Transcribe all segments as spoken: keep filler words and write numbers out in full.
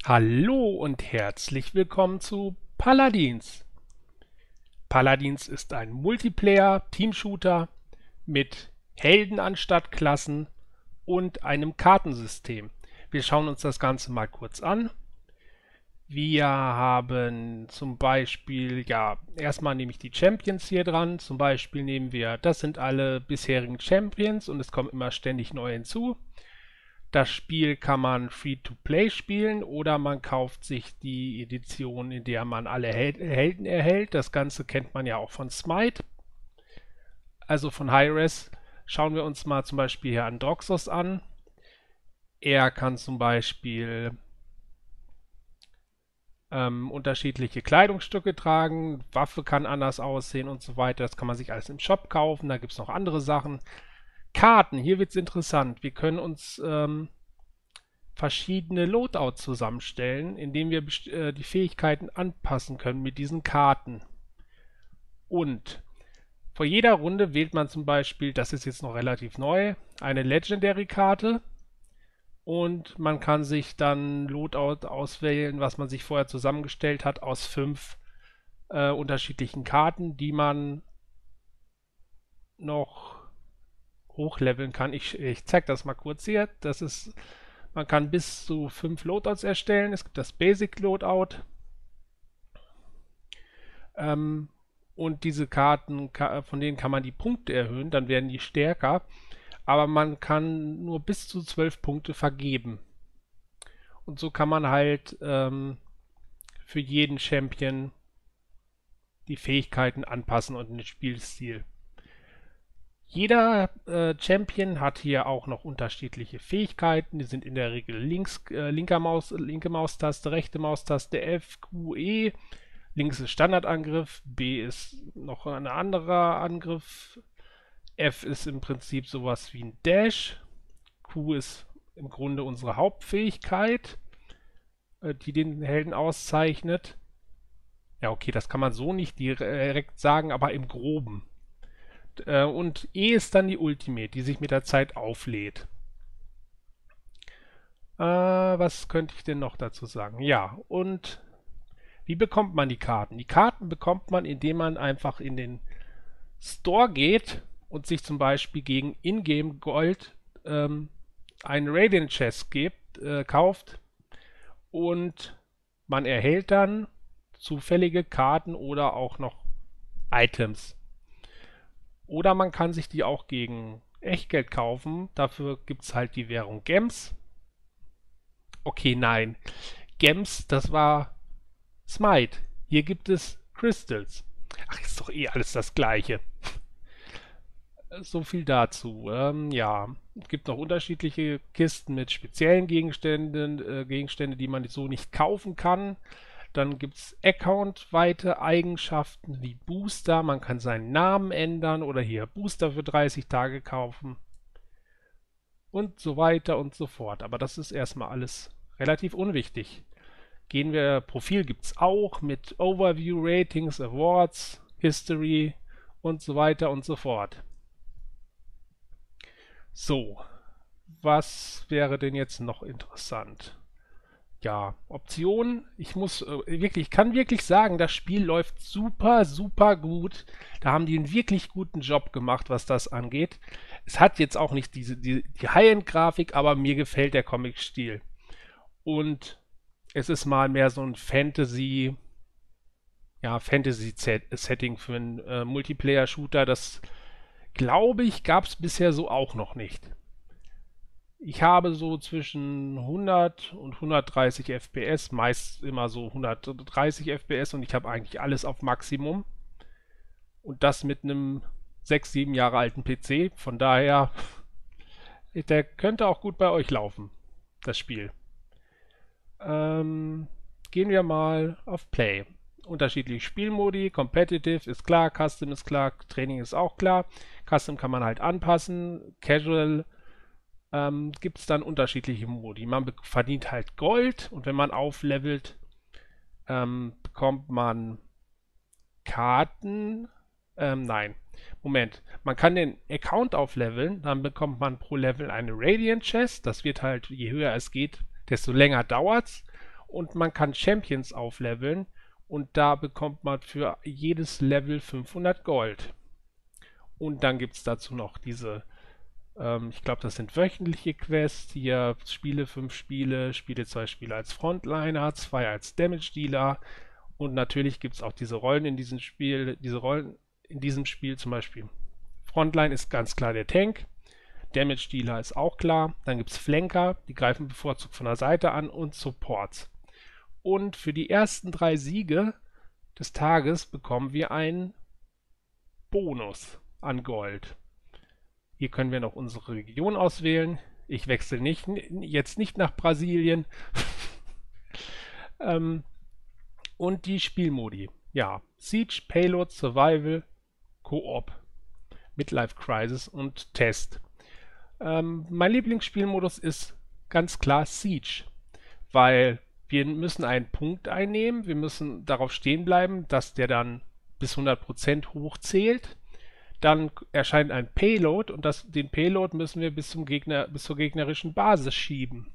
Hallo und herzlich willkommen zu Paladins. Paladins ist ein Multiplayer-Teamshooter mit Helden anstatt Klassen und einem Kartensystem. Wir schauen uns das Ganze mal kurz an. Wir haben zum Beispiel, ja, erstmal nehme ich die Champions hier dran. Zum Beispiel nehmen wir, das sind alle bisherigen Champions und es kommen immer ständig neue hinzu. Das Spiel kann man Free-to-Play spielen oder man kauft sich die Edition, in der man alle Hel Helden erhält. Das Ganze kennt man ja auch von Smite, also von Hi-Res. Schauen wir uns mal zum Beispiel hier Androxos an. Er kann zum Beispiel ähm, unterschiedliche Kleidungsstücke tragen, Waffe kann anders aussehen und so weiter. Das kann man sich alles im Shop kaufen. Da gibt es noch andere Sachen. Karten, hier wird es interessant. Wir können uns ähm, verschiedene Loadouts zusammenstellen, indem wir äh, die Fähigkeiten anpassen können mit diesen Karten. Und vor jeder Runde wählt man zum Beispiel, das ist jetzt noch relativ neu, eine Legendary-Karte und man kann sich dann Loadout auswählen, was man sich vorher zusammengestellt hat aus fünf äh, unterschiedlichen Karten, die man noch hochleveln kann. Ich, ich zeige das mal kurz hier. Das ist, man kann bis zu fünf Loadouts erstellen. Es gibt das Basic Loadout. Ähm, und diese Karten, von denen kann man die Punkte erhöhen, dann werden die stärker. Aber man kann nur bis zu zwölf Punkte vergeben. Und so kann man halt ähm, für jeden Champion die Fähigkeiten anpassen und den Spielstil. Jeder äh, Champion hat hier auch noch unterschiedliche Fähigkeiten. Die sind in der Regel links, äh, linker Maus, linke Maustaste, rechte Maustaste, F, Q, E. Links ist Standardangriff, B ist noch ein anderer Angriff. F ist im Prinzip sowas wie ein Dash. Q ist im Grunde unsere Hauptfähigkeit, äh, die den Helden auszeichnet. Ja, okay, das kann man so nicht direkt sagen, aber im Groben. Und E ist dann die Ultimate, die sich mit der Zeit auflädt. Äh, was könnte ich denn noch dazu sagen? Ja, und wie bekommt man die Karten? Die Karten bekommt man, indem man einfach in den Store geht und sich zum Beispiel gegen Ingame Gold ähm, einen Radiant Chest gibt, äh, kauft und man erhält dann zufällige Karten oder auch noch Items. Oder man kann sich die auch gegen Echtgeld kaufen. Dafür gibt es halt die Währung Gems. Okay, nein. Gems, das war Smite. Hier gibt es Crystals. Ach, ist doch eh alles das Gleiche. So viel dazu. Ähm, ja, es gibt noch unterschiedliche Kisten mit speziellen Gegenständen, äh, Gegenstände, die man so nicht kaufen kann. Dann gibt es accountweite Eigenschaften wie Booster. Man kann seinen Namen ändern oder hier Booster für dreißig Tage kaufen. Und so weiter und so fort. Aber das ist erstmal alles relativ unwichtig. Gehen wir, Profil gibt es auch mit Overview, Ratings, Awards, History und so weiter und so fort. So, was wäre denn jetzt noch interessant? Ja, Optionen. Ich muss äh, wirklich, ich kann wirklich sagen, das Spiel läuft super, super gut. Da haben die einen wirklich guten Job gemacht, was das angeht. Es hat jetzt auch nicht diese die, die High-End-Grafik, aber mir gefällt der Comic-Stil. Und es ist mal mehr so ein Fantasy, ja, Fantasy-Setting für einen äh, Multiplayer-Shooter. Das, glaube ich, gab es bisher so auch noch nicht. Ich habe so zwischen hundert und hundertdreißig F P S, meist immer so hundertdreißig F P S und ich habe eigentlich alles auf Maximum. Und das mit einem sechs, sieben Jahre alten P C. Von daher, der könnte auch gut bei euch laufen, das Spiel. Ähm, gehen wir mal auf Play. Unterschiedliche Spielmodi, Competitive ist klar, Custom ist klar, Training ist auch klar. Custom kann man halt anpassen, Casual ähm, gibt es dann unterschiedliche Modi. Man verdient halt Gold und wenn man auflevelt, ähm, bekommt man Karten. Ähm, nein, Moment. Man kann den Account aufleveln, dann bekommt man pro Level eine Radiant Chest. Das wird halt, je höher es geht, desto länger dauert es. Und man kann Champions aufleveln und da bekommt man für jedes Level fünfhundert Gold. Und dann gibt es dazu noch diese, ähm, ich glaube, das sind wöchentliche Quests. Hier Spiele fünf Spiele, Spiele zwei Spiele als Frontliner, zwei als Damage Dealer. Und natürlich gibt es auch diese Rollen in diesem Spiel, diese Rollen in diesem Spiel zum Beispiel. Frontline ist ganz klar der Tank. Damage Dealer ist auch klar. Dann gibt es Flanker, die greifen bevorzugt von der Seite an und Supports. Und für die ersten drei Siege des Tages bekommen wir einen Bonus an Gold. Hier können wir noch unsere Region auswählen. Ich wechsle nicht, jetzt nicht nach Brasilien. ähm, und die Spielmodi. Ja, Siege, Payload, Survival, Koop, Midlife Crisis und Test. Ähm, mein Lieblingsspielmodus ist ganz klar Siege, weil wir müssen einen Punkt einnehmen, wir müssen darauf stehen bleiben, dass der dann bis hundert Prozent hochzählt. Dann erscheint ein Payload und das, den Payload müssen wir bis, zum Gegner, bis zur gegnerischen Basis schieben.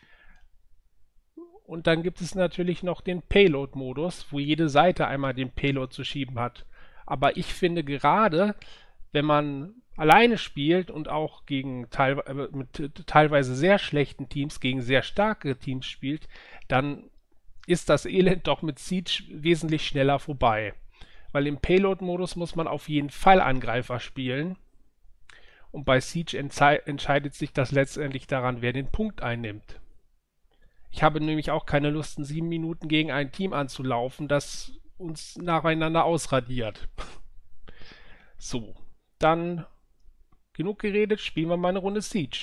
Und dann gibt es natürlich noch den Payload-Modus, wo jede Seite einmal den Payload zu schieben hat. Aber ich finde gerade, wenn man alleine spielt und auch gegen teilweise, mit teilweise sehr schlechten Teams, gegen sehr starke Teams spielt, dann ist das Elend doch mit Siege wesentlich schneller vorbei. Weil im Payload-Modus muss man auf jeden Fall Angreifer spielen. Und bei Siege entscheidet sich das letztendlich daran, wer den Punkt einnimmt. Ich habe nämlich auch keine Lust, in sieben Minuten gegen ein Team anzulaufen, das uns nacheinander ausradiert. So, dann genug geredet, spielen wir mal eine Runde Siege.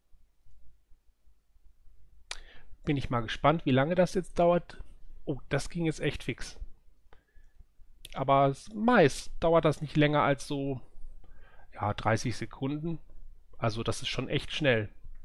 Bin ich mal gespannt, wie lange das jetzt dauert. Oh, das ging jetzt echt fix. Aber meist dauert das nicht länger als so ja, dreißig Sekunden. Also das ist schon echt schnell.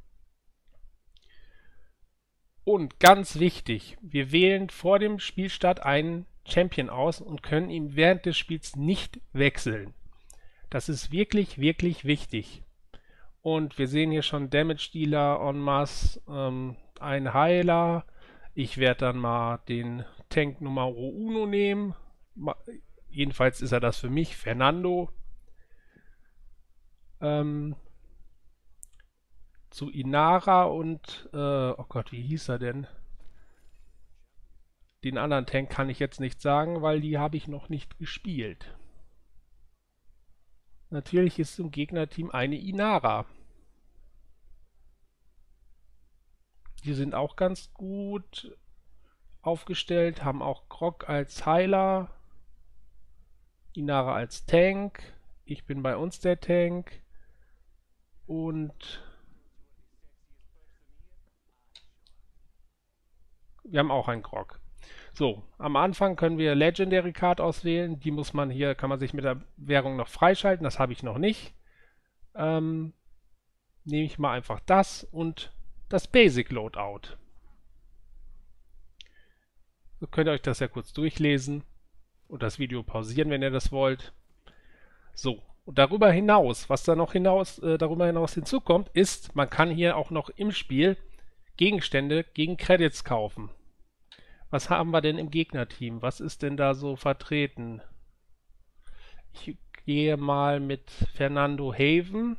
Und ganz wichtig, wir wählen vor dem Spielstart einen Champion aus und können ihn während des Spiels nicht wechseln. Das ist wirklich, wirklich wichtig. Und wir sehen hier schon Damage Dealer en masse, ähm, ein Heiler. Ich werde dann mal den Tank Nummer Uno nehmen. Jedenfalls ist er das für mich, Fernando. Ähm, zu Inara und, äh, oh Gott, wie hieß er denn? Den anderen Tank kann ich jetzt nicht sagen, weil die habe ich noch nicht gespielt. Natürlich ist im Gegnerteam eine Inara. Die sind auch ganz gut aufgestellt, haben auch Grog als Heiler. Inara als Tank. Ich bin bei uns der Tank. Und wir haben auch einen Grog. So, am Anfang können wir Legendary Card auswählen. Die muss man hier, kann man sich mit der Währung noch freischalten. Das habe ich noch nicht. Ähm, nehme ich mal einfach das und das Basic Loadout. So könnt ihr euch das ja kurz durchlesen und das Video pausieren, wenn ihr das wollt. So, und darüber hinaus, was da noch hinaus, äh, darüber hinaus hinzukommt, ist, man kann hier auch noch im Spiel Gegenstände gegen Credits kaufen. Was haben wir denn im Gegnerteam? Was ist denn da so vertreten? Ich gehe mal mit Fernando Haven.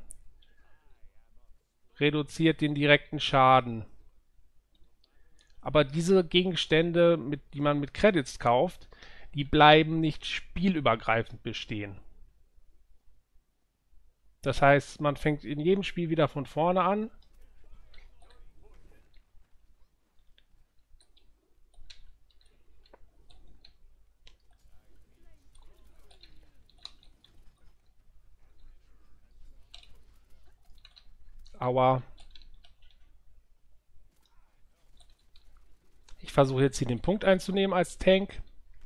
Reduziert den direkten Schaden. Aber diese Gegenstände, mit, die man mit Credits kauft, die bleiben nicht spielübergreifend bestehen. Das heißt, man fängt in jedem Spiel wieder von vorne an. Aua. Ich versuche jetzt hier den Punkt einzunehmen als Tank.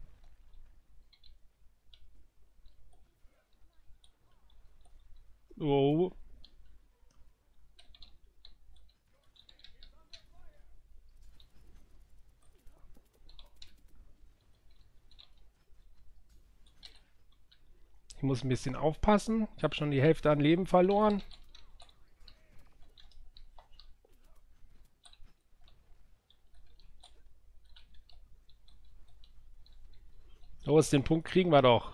Oh. Ich muss ein bisschen aufpassen. Ich habe schon die Hälfte an Leben verloren. Los, den Punkt kriegen wir doch.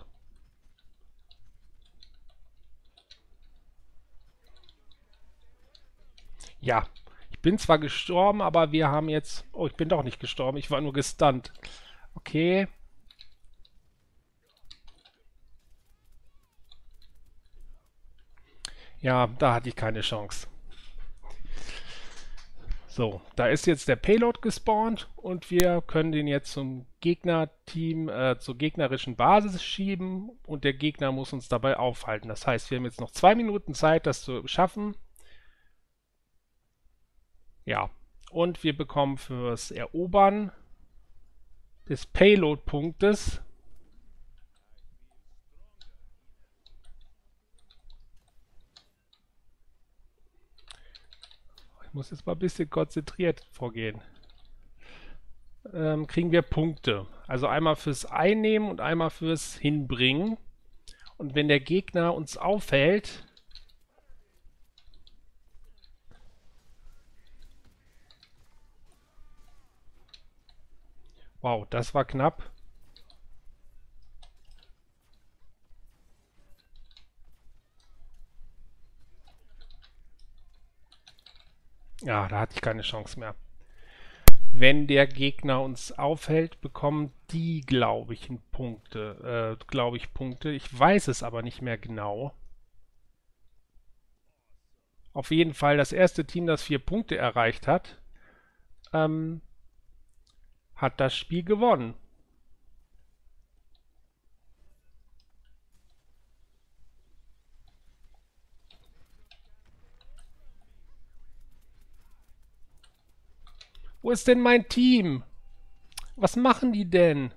Ja, ich bin zwar gestorben, aber wir haben jetzt... Oh, ich bin doch nicht gestorben, ich war nur gestunt. Okay. Ja, da hatte ich keine Chance. So, da ist jetzt der Payload gespawnt und wir können den jetzt zum Gegnerteam, äh, zur gegnerischen Basis schieben und der Gegner muss uns dabei aufhalten. Das heißt, wir haben jetzt noch zwei Minuten Zeit, das zu schaffen. Ja, und wir bekommen fürs Erobern des Payload-Punktes ich muss jetzt mal ein bisschen konzentriert vorgehen. Ähm, kriegen wir Punkte. Also einmal fürs Einnehmen und einmal fürs Hinbringen. Und wenn der Gegner uns aufhält, wow, das war knapp. Ja, da hatte ich keine Chance mehr. Wenn der Gegner uns aufhält, bekommen die, glaube ich, Punkte. Äh, glaube ich, Punkte. Ich weiß es aber nicht mehr genau. Auf jeden Fall das erste Team, das vier Punkte erreicht hat, ähm, hat das Spiel gewonnen. Wo ist denn mein Team? Was machen die denn?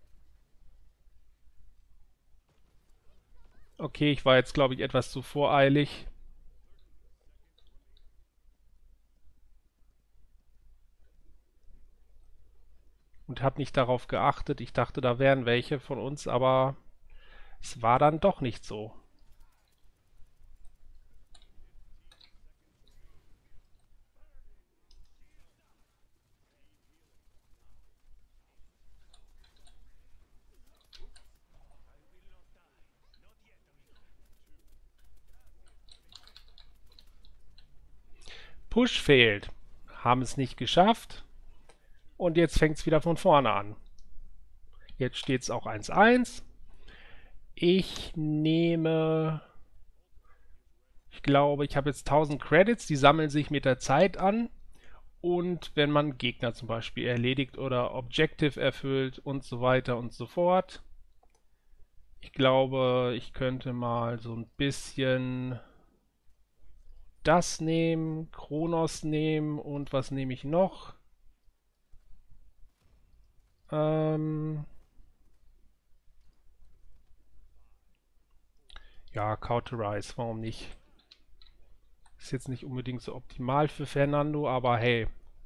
Okay, ich war jetzt, glaube ich, etwas zu voreilig. Und habe nicht darauf geachtet. Ich dachte, da wären welche von uns, aber es war dann doch nicht so. Push fehlt. Haben es nicht geschafft. Und jetzt fängt es wieder von vorne an. Jetzt steht es auch eins eins. Ich nehme... Ich glaube, ich habe jetzt tausend Credits. Die sammeln sich mit der Zeit an. Und wenn man Gegner zum Beispiel erledigt oder Objective erfüllt und so weiter und so fort. Ich glaube, ich könnte mal so ein bisschen das nehmen, Kronos nehmen und was nehme ich noch? Ähm ja, Cauterize, warum nicht? Ist jetzt nicht unbedingt so optimal für Fernando, aber hey.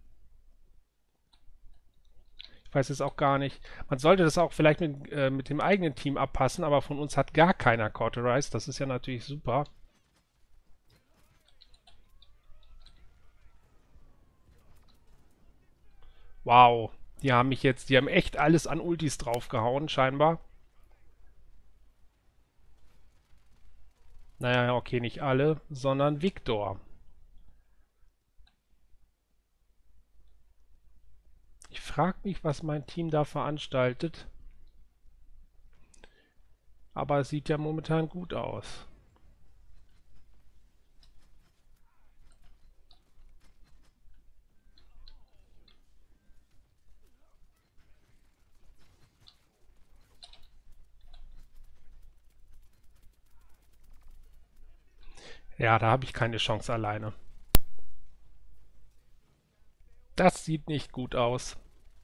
Ich weiß es auch gar nicht. Man sollte das auch vielleicht mit, äh, mit dem eigenen Team abpassen, aber von uns hat gar keiner Cauterize. Das ist ja natürlich super. Wow, die haben mich jetzt, die haben echt alles an Ultis draufgehauen, scheinbar. Naja, okay, nicht alle, sondern Victor. Ich frage mich, was mein Team da veranstaltet. Aber es sieht ja momentan gut aus. Ja, da habe ich keine Chance alleine. Das sieht nicht gut aus.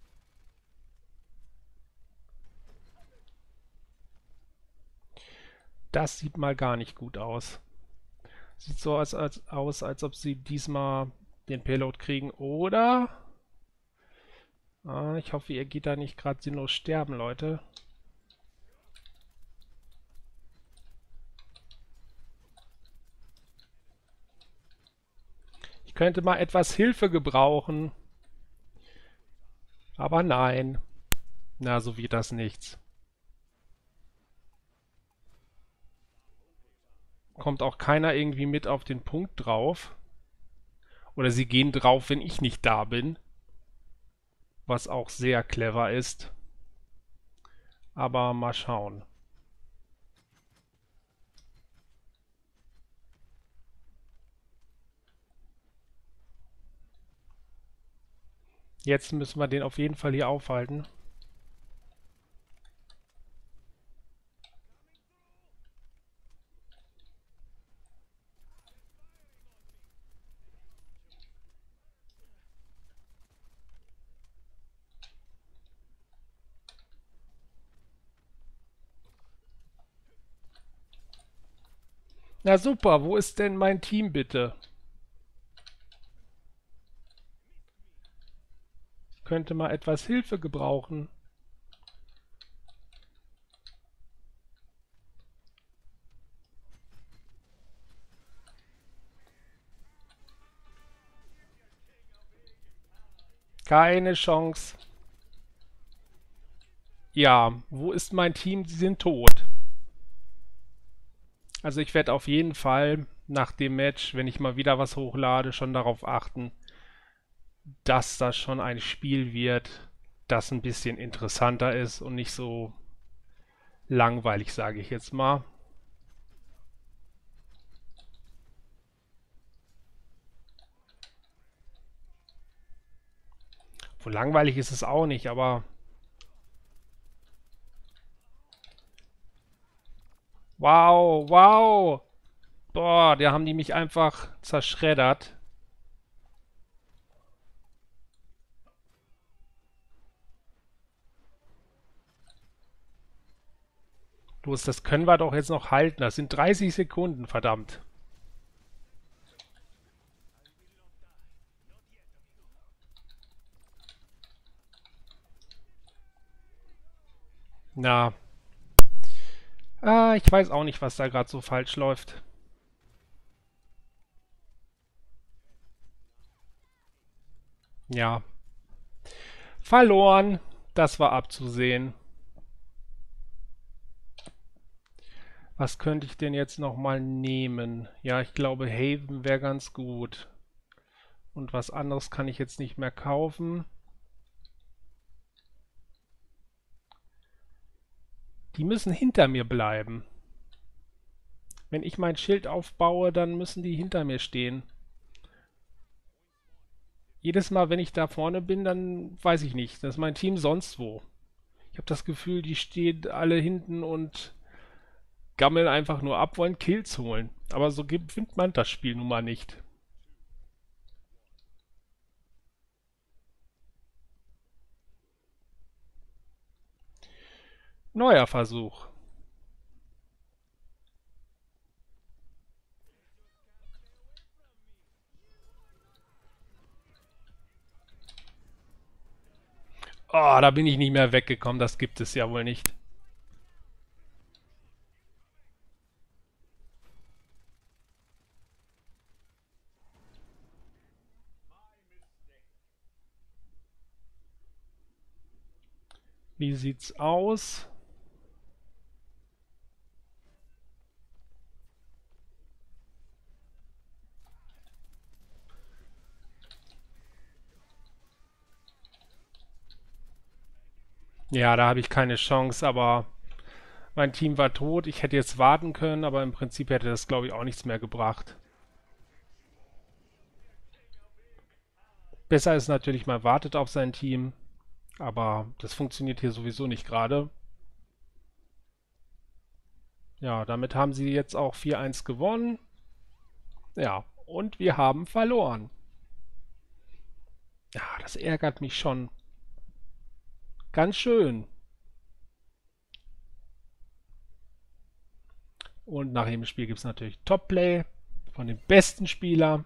Das sieht mal gar nicht gut aus. Sieht so aus, als, aus, als ob sie diesmal den Payload kriegen, oder? Ah, ich hoffe, ihr geht da nicht gerade sinnlos sterben, Leute. Ich könnte mal etwas Hilfe gebrauchen. Aber nein. Na, so wird das nichts. kommt auch keiner irgendwie mit auf den Punkt drauf. Oder sie gehen drauf, wenn ich nicht da bin. Was auch sehr clever ist. Aber mal schauen. Jetzt müssen wir den auf jeden Fall hier aufhalten. Na super, wo ist denn mein Team bitte? Ich könnte mal etwas Hilfe gebrauchen. Keine Chance. Ja, wo ist mein Team? Sie sind tot. Also ich werde auf jeden Fall nach dem Match, wenn ich mal wieder was hochlade, schon darauf achten, dass das schon ein Spiel wird, das ein bisschen interessanter ist und nicht so langweilig, sage ich jetzt mal. Wohl langweilig ist es auch nicht, aber wow, wow. Boah, da haben die mich einfach zerschreddert. Los, das können wir doch jetzt noch halten. Das sind dreißig Sekunden, verdammt. Na. Ah, ich weiß auch nicht, was da gerade so falsch läuft. Ja. Verloren. Das war abzusehen. Was könnte ich denn jetzt nochmal nehmen? Ja, ich glaube, Haven wäre ganz gut. Und was anderes kann ich jetzt nicht mehr kaufen. Die müssen hinter mir bleiben. Wenn ich mein Schild aufbaue, dann müssen die hinter mir stehen. Jedes Mal, wenn ich da vorne bin, dann weiß ich nicht. Das ist mein Team sonst wo. Ich habe das Gefühl, die stehen alle hinten und gammeln einfach nur ab, wollen Kills holen. Aber so gewinnt man das Spiel nun mal nicht. Neuer Versuch. Oh, da bin ich nicht mehr weggekommen. Das gibt es ja wohl nicht. Wie sieht's aus? Ja, da habe ich keine Chance, aber mein Team war tot. Ich hätte jetzt warten können, aber im Prinzip hätte das, glaube ich, auch nichts mehr gebracht. Besser ist natürlich, man wartet auf sein Team, aber das funktioniert hier sowieso nicht gerade. Ja, damit haben sie jetzt auch vier eins gewonnen. Ja, und wir haben verloren. Ja, das ärgert mich schon. Ganz schön. Und nach jedem Spiel gibt es natürlich Top-Play von dem besten Spieler.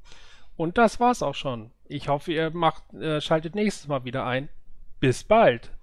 Und das war's auch schon. Ich hoffe, ihr macht, äh, schaltet nächstes Mal wieder ein. Bis bald.